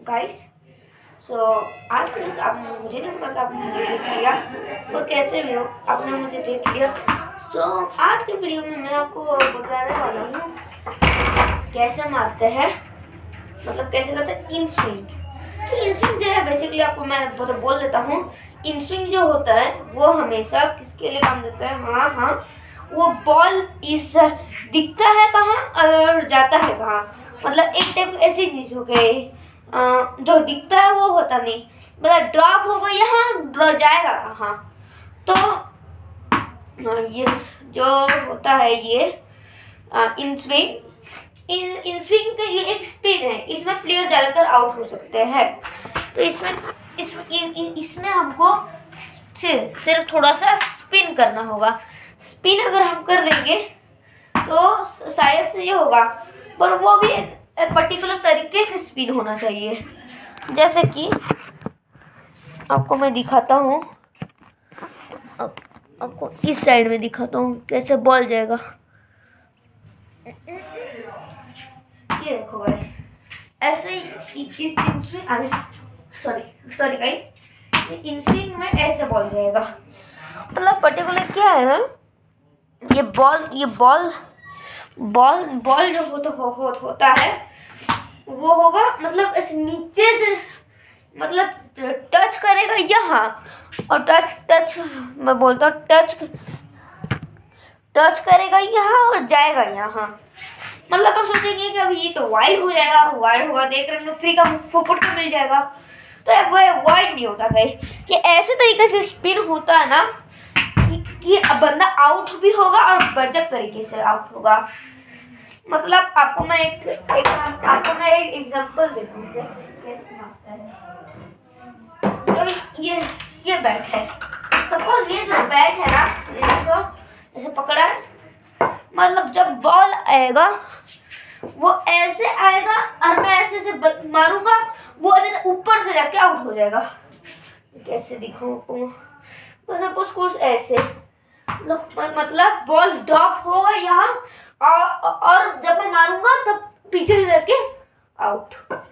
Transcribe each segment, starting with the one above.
Guys. सो आज के आप मुझे नहीं पता था, आपने मुझे देख लिया और कैसे भी हो आपने मुझे देख लिया। सो आज के वीडियो में मैं आपको बताने वाला हूँ कैसे मारते हैं, मतलब कैसे करते हैं इन स्विंग। तो इन स्विंग जो है बेसिकली आपको मैं बोल देता हूँ। इन स्विंग जो होता है वो हमेशा किसके लिए काम देता है? हाँ, वो बॉल इस दिखता है कहाँ और जाता है कहाँ, मतलब एक टाइप ऐसी चीज हो गई जो दिखता है वो होता नहीं, मतलब ड्रॉप होगा यहाँ, ड्रॉप जाएगा कहाँ। तो ये जो होता है ये इन स्विंग, इन स्विंग का ये एक स्पिन है, इसमें प्लेयर ज़्यादातर आउट हो सकते हैं। तो इसमें हमको सिर्फ थोड़ा सा स्पिन करना होगा। स्पिन अगर हम कर देंगे तो शायद से ये होगा, पर वो भी एक पर्टिकुलर तरीके से स्पिन होना चाहिए। जैसे कि आपको मैं दिखाता हूँ, आपको इस साइड में दिखाता हूँ कैसे बॉल जाएगा। ये देखो गाइस, ऐसे ही इस सॉरी गाइस, इन स्विंग में ऐसे बॉल जाएगा। मतलब पर्टिकुलर क्या है ना, ये बॉल जो होता है वो होगा, मतलब ऐसे नीचे से, मतलब टच करेगा यहाँ और टच मैं बोलता हूँ टच करेगा यहाँ और जाएगा यहाँ। मतलब आप सोचेंगे कि अभी ये तो वाइड हो जाएगा, वाइड होगा तो एक रन फ्री का फोकट तो मिल जाएगा। तो वो वाइड नहीं होता गाइस, ये ऐसे तरीके से स्पिन होता है ना कि बंदा आउट भी होगा और गजब तरीके से आउट होगा। मतलब आपको मैं एक एग्जांपल देता हूँ कैसे मारता है। तो ये बैट है, सपोज ये जो बैट है ना, इसको ऐसे पकड़ा है, मतलब जब बॉल आएगा वो ऐसे आएगा और मैं ऐसे मारूंगा, वो ऊपर से जाके आउट हो जाएगा। कैसे दिखाऊं आपको, सपोज कुछ ऐसे, मतलब बॉल ड्रॉप होगा यहाँ और जब मैं मारूंगा तब पीछे से जाके आउट।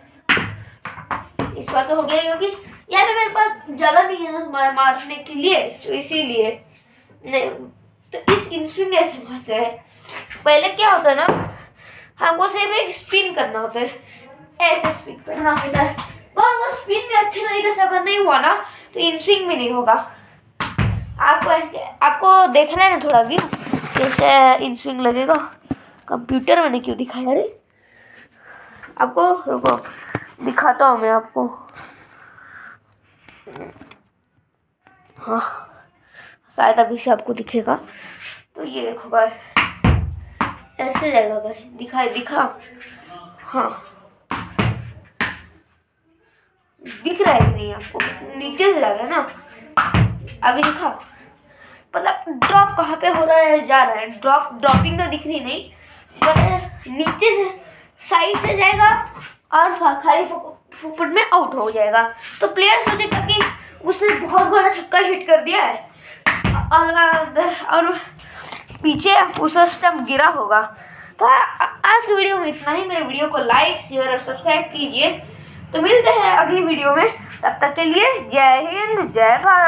इस बार तो हो गया, क्योंकि यहाँ पे मेरे पास जगह नहीं है मारने के लिए, तो इसीलिए नहीं। तो इस स्विंग ऐसे मारते हैं। पहले क्या होता है ना, हमको सिर्फ एक स्पिन करना होता है, ऐसे स्पिन करना होता है, पर वो स्पिन में अच्छे तरीके से अगर नहीं हुआ ना तो इन स्विंग में नहीं होगा। आपको देखना है ना थोड़ा व्यू कैसे इन स्विंग लगेगा। कंप्यूटर मैंने क्यों दिखाया रे, आपको रुको दिखाता हूँ मैं आपको। हाँ शायद अभी से आपको दिखेगा। तो ये देखो गाइस, ऐसे जाएगा गाइस, दिखा हाँ दिख रहा है कि नहीं आपको? नीचे से जा रहा है ना, अभी दिखा। मतलब ड्रॉप कहाँ पे हो रहा है, जा रहा है, ड्रॉपिंग तो दिख रही नहीं, पर नीचे से साइड से जाएगा और खाली फुट में आउट हो जाएगा। तो प्लेयर सोचेगा कि उसने बहुत बड़ा छक्का हिट कर दिया है और पीछे उसका स्टंप गिरा होगा। तो आज की वीडियो में इतना ही। मेरे वीडियो को लाइक शेयर और सब्सक्राइब कीजिए। तो मिलते हैं अगली वीडियो में, तब तक के लिए जय हिंद जय भारत।